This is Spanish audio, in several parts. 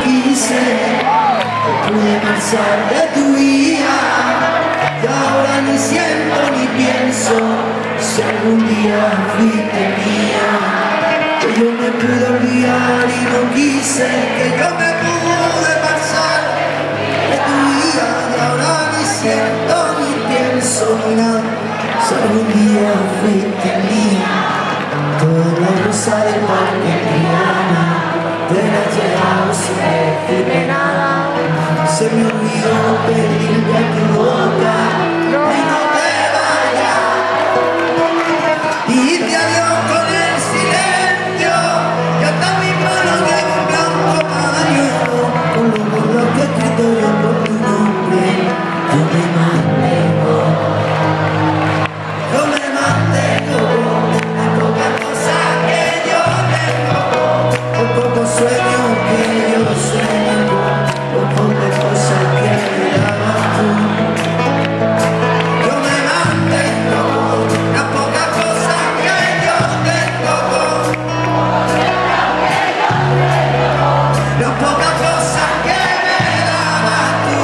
quise, pude pasar de tu vida y ahora ni siento ni pienso si algún día fuiste mía. Que yo me pude olvidar y no quise, que yo me pude pasar de tu vida y ahora ni siento ni pienso ni nada si algún día fuiste mía. Toda la rosa del parque Triana te la has llevado sin decirme nada. Se me olvidó pedirle a tu boca y no te vayas. Y te adiós con el silencio y hasta mis manos de un blanco pañuelo con los borros que he escrito yo por tu nombre. Yo me mantengo, yo me mantengo. Hay pocas cosas que yo tengo, por pocos sueños que yo sueño, por pocas cosas que me dabas tú. Yo me mantengo, las pocas cosas que yo tengo, las pocas cosas que me dabas tú.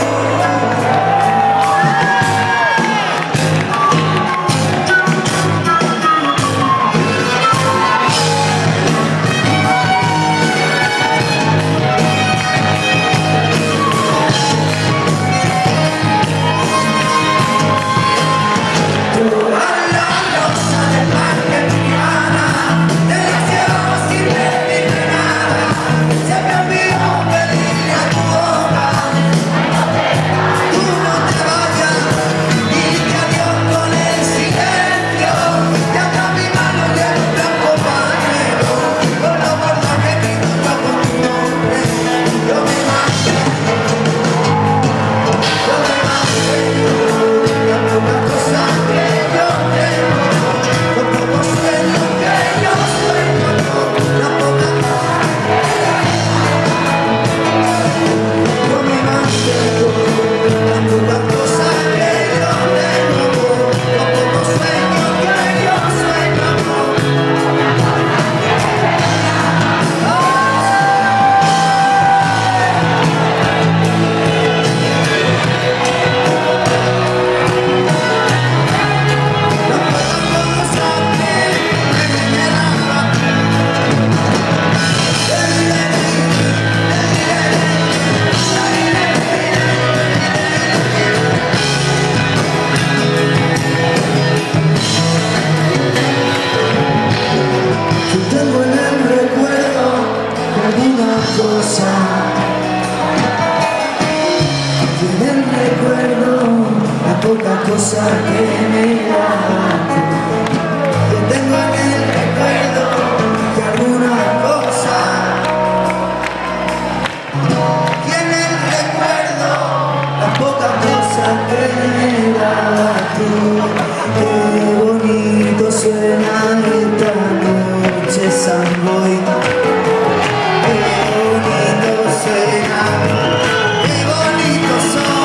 Poca cosa que me da. Yo tengo en el recuerdo que alguna cosa, y en el recuerdo las pocas cosas que me das tú. Qué bonito suena esta noche, San Boy. Qué bonito suena, qué bonito son.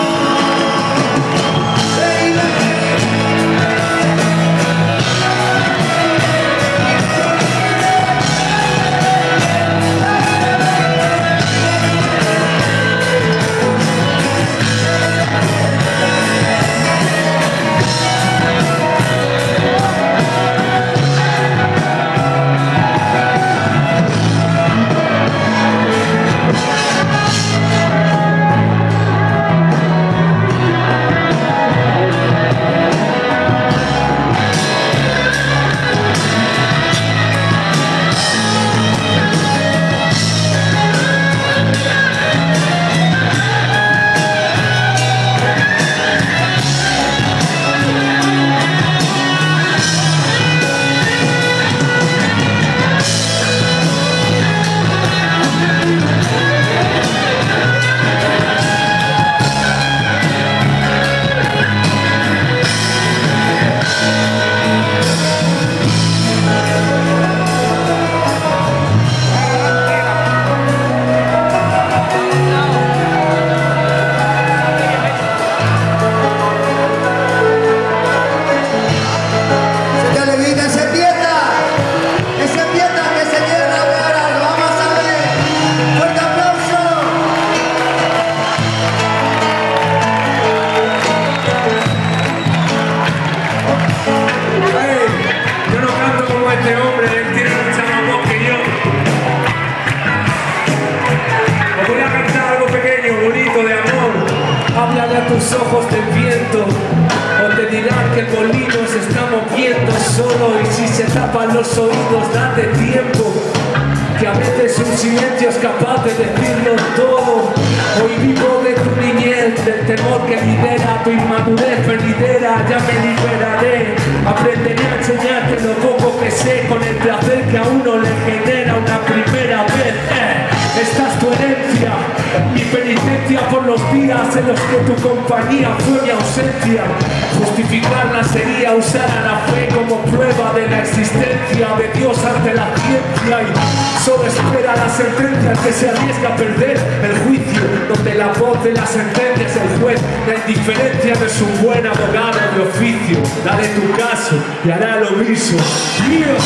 a tus ojos del viento, o te dirán que el molino se está moviendo solo, y si se tapan los oídos date tiempo, que a veces un silencio es capaz de decirlo todo. Hoy vivo de tu niñez, del temor que lidera tu inmadurez venidera. Ya me liberaré, aprenderé a enseñarte lo poco que sé, con el placer que a uno le genera una primera vez. Esta es tu herencia, mi penitencia por los días en los que tu compañía fue mi ausencia. Justificarla sería usar a la fe como prueba de la existencia de Dios ante la ciencia, y solo espera la sentencia el que se arriesga a perder el juicio, donde la voz de la sentencia es el juez, la indiferencia de su buen abogado de oficio. Dale tu caso y hará lo mismo. ¡Dios!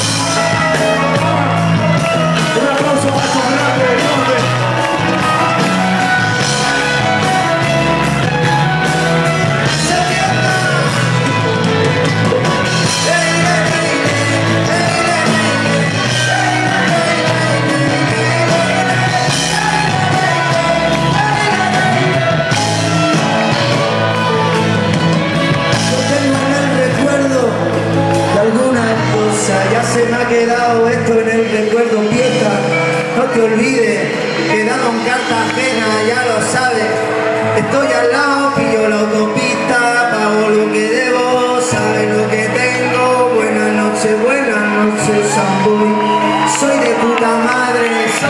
Un aplauso para su grande nombre. Ya se me ha quedado esto en el recuerdo, pieza, no te olvides, quedado en Cartagena, ya lo sabes, estoy al lado, pillo la autopista, pago lo que debo, sabes lo que tengo, buenas noches, Samboy, soy de puta madre,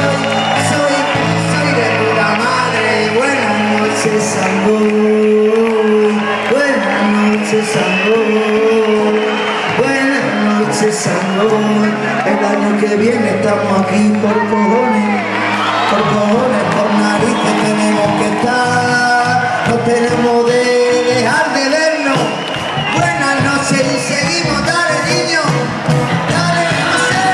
soy de puta madre, buenas noches, Samboy, buenas noches, Samboy. El año que viene estamos aquí por cojones, por narices tenemos que estar, no tenemos de dejar de vernos. Buenas noches y seguimos, dale niño, dale, no sé,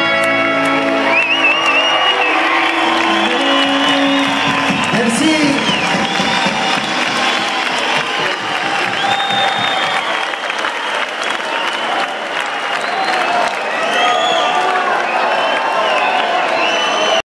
sí.